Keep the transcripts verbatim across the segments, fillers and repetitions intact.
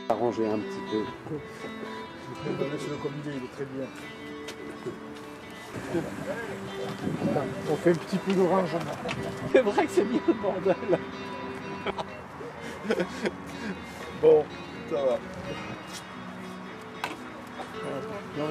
Arranger un petit peu. C'est le combiné, il est très bien. On fait un petit peu d'orange. C'est vrai que c'est bien le bordel. Bon, ça va. Non.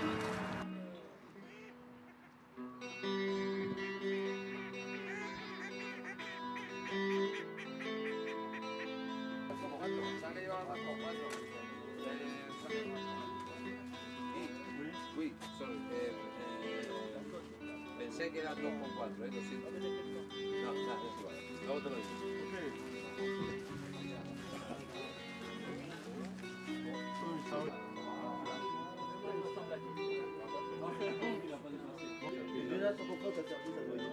Oui, sorry. Eh, eh, pensé que eran dos con cuatro, ¿eh? Lo siento. No, nada, es igual. Luego te lo digo. Déjà, sur ton compte, t'as servi, ça doit être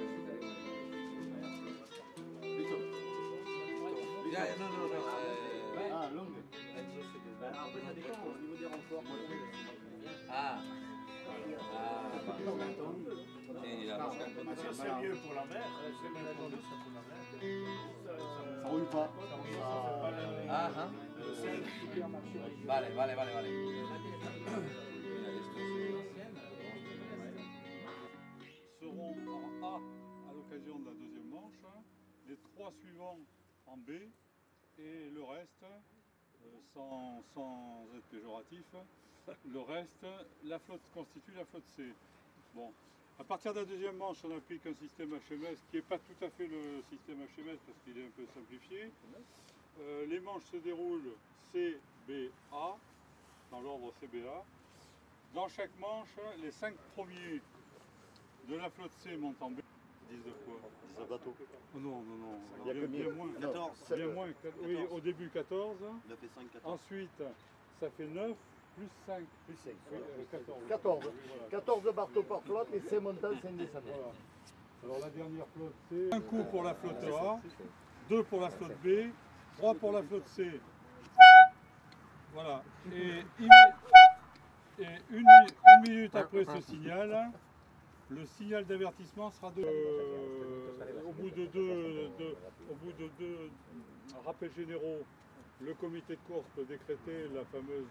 Ya, ya, no, no, no. eh, Ah, longue. Après, Ça dépend au niveau des renforts. Ah. Ah, vale. Sí, la mosca. C'est mieux pour la mer. C'est mieux pour la mer. Ça roule pas. Ajá. Vale, vale, vale, vale. Seront en A à l'occasion de la deuxième manche, les trois suivants en B et le reste, euh, sans, sans être péjoratif, le reste, la flotte constitue la flotte C. Bon, à partir de la deuxième manche, on applique un système H M S qui n'est pas tout à fait le système H M S parce qu'il est un peu simplifié. Euh, les manches se déroulent C, B, A, dans l'ordre C, B, A. Dans chaque manche, les cinq premiers de la flotte C montent en B. dix de quoi? dix bateaux. Oh non, non, non. Il y a bien, combien? bien moins. quatorze. Bien moins. Oui, au début quatorze. neuf et cinq, quatorze. Ensuite, ça fait neuf plus cinq. Plus cinq. Oui, euh, quatorze. quatorze. Voilà. quatorze bateaux par flotte et cinq montants, cinq descendants. Voilà. Alors la dernière flotte C. Un coup pour la flotte A, deux pour la flotte B, trois pour la flotte C. Voilà. Et, et une, une minute après ce signal, le signal d'avertissement sera de, euh, au bout de deux, de, au bout de deux rappels généraux, le comité de course peut décréter la fameuse.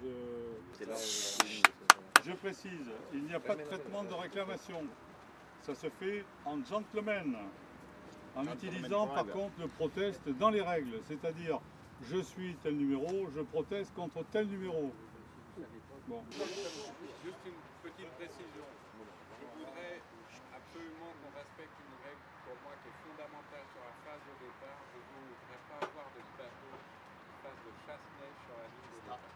Euh, je précise, il n'y a pas de traitement de réclamation. Ça se fait en gentleman, en utilisant par contre le proteste dans les règles, c'est-à-dire je suis tel numéro, je proteste contre tel numéro. Bon. Juste une petite précision. Je voudrais absolument qu'on respecte une règle pour moi qui est fondamentale sur la phase de départ. Je ne voudrais pas avoir de bateau qui fasse de chasse-neige sur la ligne de départ.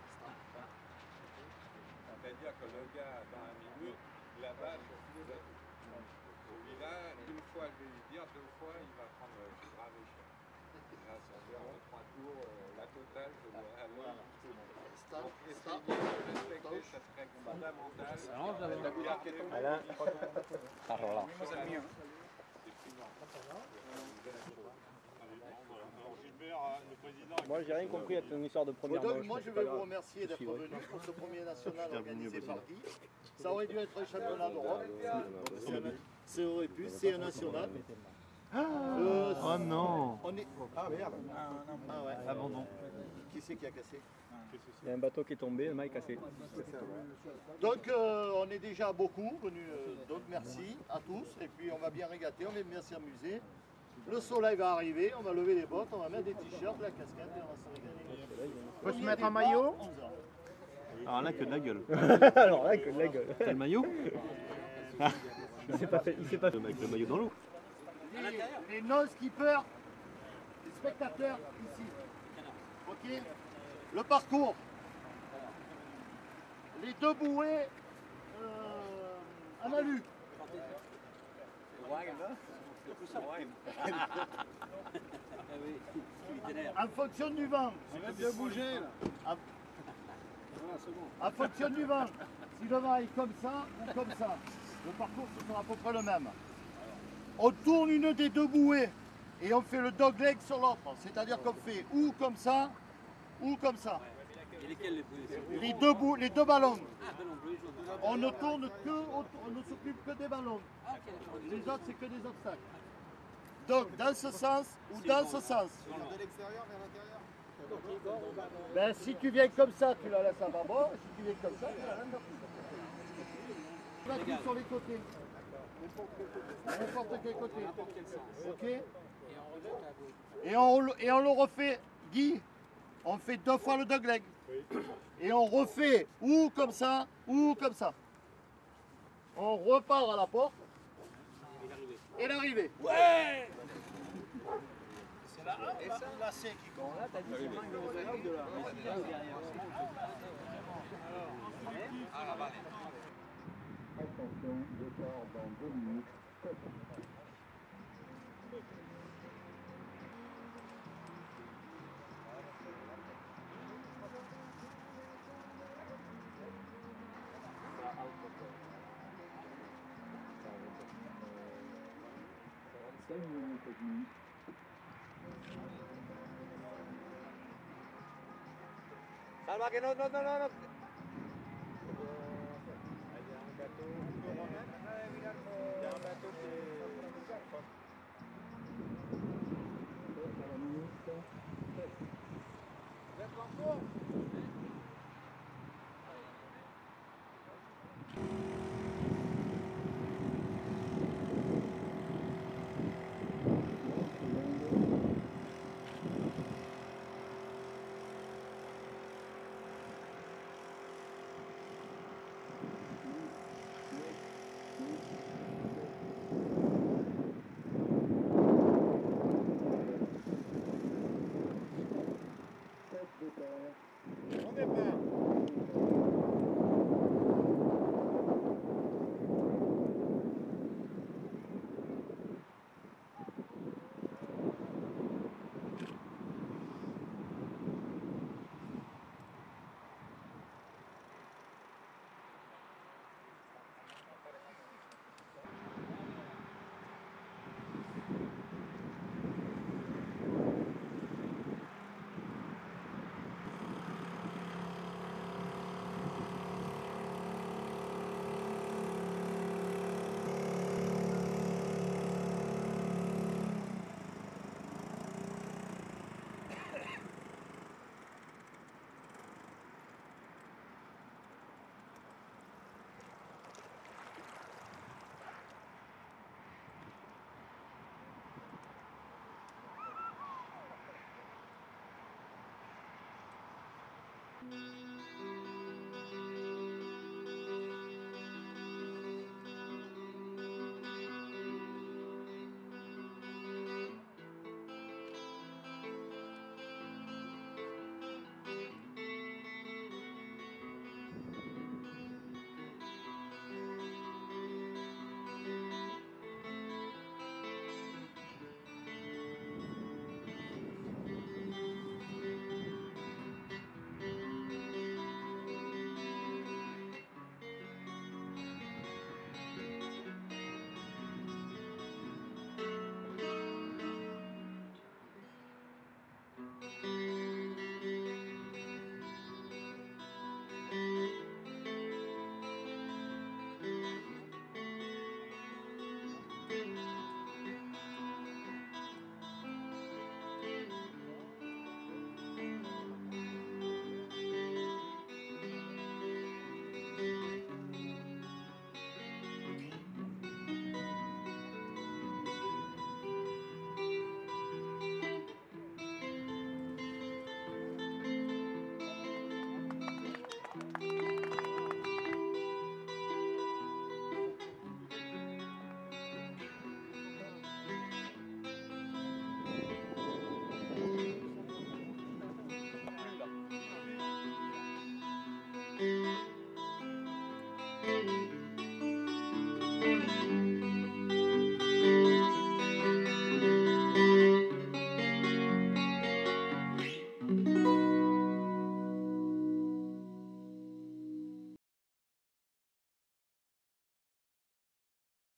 C'est-à-dire que le gars, dans la minute, là-bas, sur tous les bateaux. Et là, une fois, je vais lui dire, deux fois, il va prendre grave et cher. Là, ça fait en trois tours, euh, la totale, je dois aller. Donc, essayez de respecter cette règle fondamentale. Alain. Alors là. Moi j'ai rien compris à ton histoire de première Donc, manche. moi, je vais vous remercier d'être venu pour ce premier national organisé par Guy. Ça aurait dû être un championnat d'Europe. Ça aurait pu, c'est un national. Euh, Oh non. on est... Ah merde. Ah ouais. Abandon. Qui c'est qui a cassé? Il y a un bateau qui est tombé, le mât est cassé. Donc euh, on est déjà beaucoup venus, euh, donc merci à tous et puis on va bien régater, on va bien s'amuser. Le soleil va arriver, on va lever les bottes, on va mettre des t-shirts, la casquette et on va se régaler. On peut se mettre un maillot? onze heures. Alors là, que de la gueule. Alors là, que de la gueule. T'as le maillot? Il s'est pas fait. Il s'est pas fait. Avec le maillot dans l'eau. Les, les non-skippers, les spectateurs ici. Ok. Le parcours. Les deux bouées euh, en alu. En fonction du vent. de bouger là. En fonction du vent. Si le vent est comme ça ou comme ça, le parcours ce sera à peu près le même. On tourne une des deux bouées et on fait le dog leg sur l'autre. C'est-à-dire qu'on fait ou comme ça ou comme ça. Et lesquels les plus? Les deux, bouts, les deux ballons. On ne tourne que, on ne s'occupe que des ballons. Les autres, c'est que des obstacles. Donc, dans ce sens ou dans ce sens. De l'extérieur vers l'intérieur. Ben, si tu viens comme ça, tu la laisses à bâbord. Si tu viens comme ça, tu la laisses à bâbord. Là, tu sur les côtés. N'importe quel côté. Ok. Et on, et on le refait, Guy, on fait deux fois le dog leg. Et on refait ou comme ça, ou comme ça. On repart à la porte. Et l'arrivée. Ouais. C'est la A ou la C qui compte. Là, t'as dit c'est pas une de là. Attention, départ dans deux minutes. Salva que no, no, no, no, no.